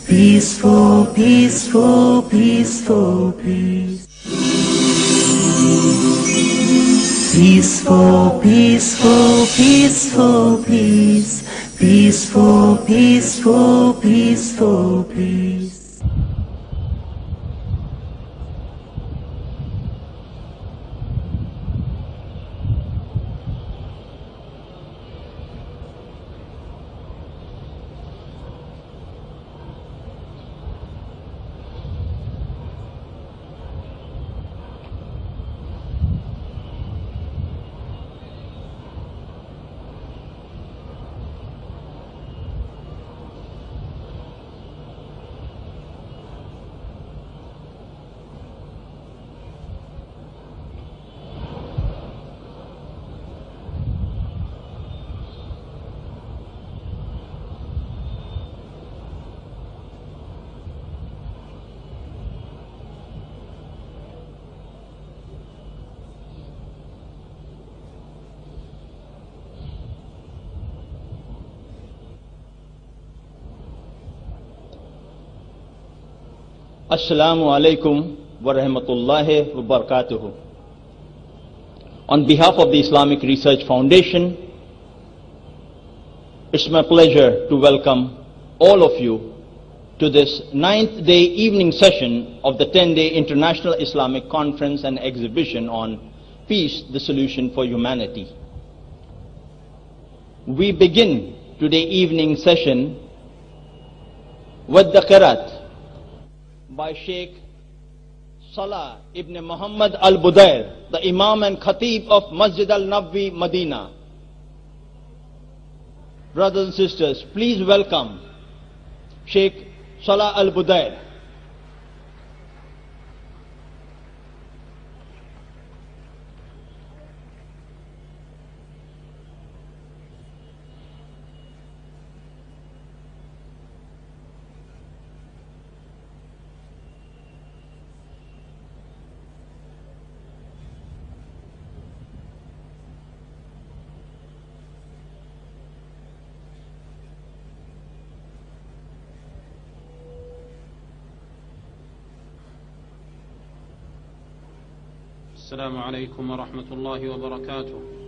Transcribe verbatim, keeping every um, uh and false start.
Peaceful, peaceful, peaceful, peace. Peaceful, peaceful, peaceful, peace. Peaceful, peaceful, peaceful, peace. Assalamu alaikum wa rahmatullahi wa barakatuhu. On behalf of the Islamic Research Foundation, it's my pleasure to welcome all of you to this ninth day evening session of the ten day International Islamic Conference and Exhibition on Peace, the Solution for Humanity. We begin today's evening session with the qiraat by Sheikh Salah ibn Muhammad al-Budair, the Imam and Khatib of Masjid al-Nabwi, Medina. Brothers and sisters, please welcome Sheikh Salah al-Budair. السلام عليكم ورحمة الله وبركاته.